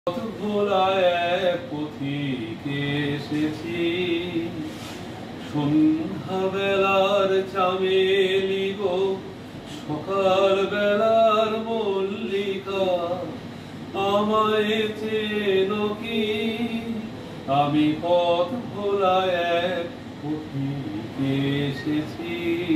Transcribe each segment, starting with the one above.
পথ ভোলা এক পথিকে এসেছি, সন্ধ্যা বেলার চামেলি গো, সকাল বেলার মল্লিকা, আমায় চেনো কি? আমি পথ ভোলা এক পথিকে এসেছি।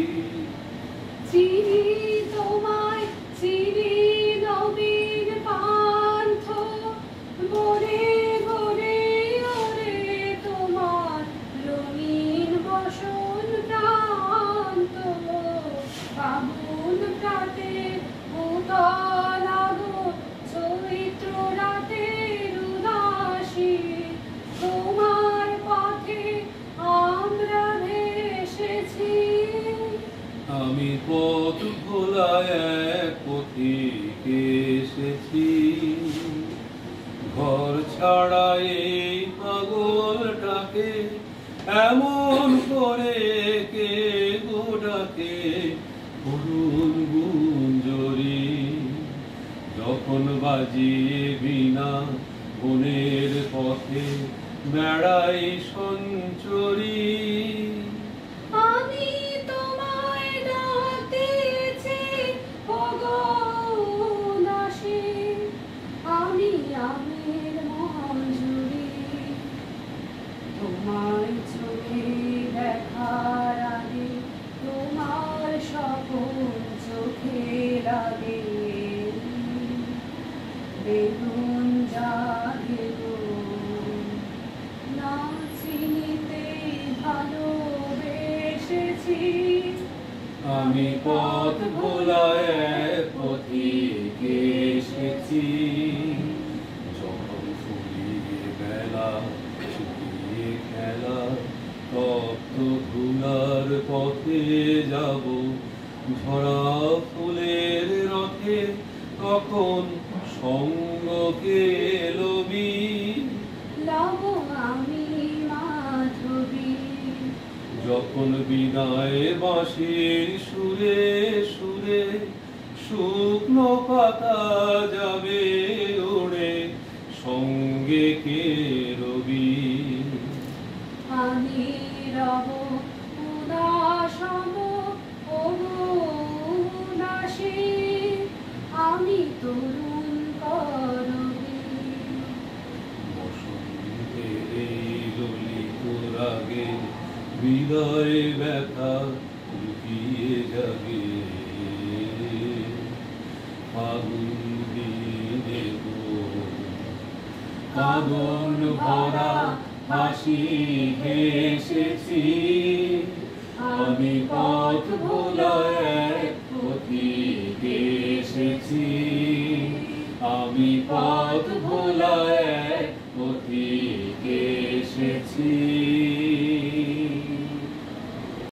চিনি তোমায়, চিনি নবীন পান্থ, বনে বনে ওরে তোমার রঙিন বসন প্রান্ত। ফাগুন প্রাতে উতল আগর, চৈত্র রাতের উদাসী, তোমার পথে আমরা ভেসেছি। আমি পথ ভোলা এক পথিকে এসেছি। ঘর ছাড়া এই পাগলটাকে এমন করে কে গো ডাকে, করুণ গুঞ্জরি যখন বাজিয়ে বীণা, বনের পথে বেড়াই সঞ্চরী। আমি তোমায় ডাকতেছি ওগো দাসী, আমি আমের মঞ্জুরি। তোমার চোখে দেখার আগে তোমার সকল চোখে লাগে বেগুন জাগে গো, না চিনিতে ভালোবেসেছি। আমি পথ ভোলা এক পথিকে এসেছি। যখন ফুলিয়ে বেলা, শুকিয়ে খেলা, তপ্ত ধুলার পথে যাব, ঝরা ফুলের রথে তখন সঙ্গ কেলবি। লব আমি মাধবী, যখন বিদায় বাঁশির সুরে সুরে শুকনো পাতা যাবে ওড়ে, সঙ্গে কে রবি। আমি রব উদাসম ওগো দাসী, আমি তরুণ করবী। বসন্তের এই ললিত রাগে হৃদয় ব্যথা লুকিয়ে যাবে। ফাগুন দিনে গো, ফাগুন ভরা হাসি হেসেছি। আমি পথ ভোলা এক পথিকে এসেছি। আমি পথ ভোলা এক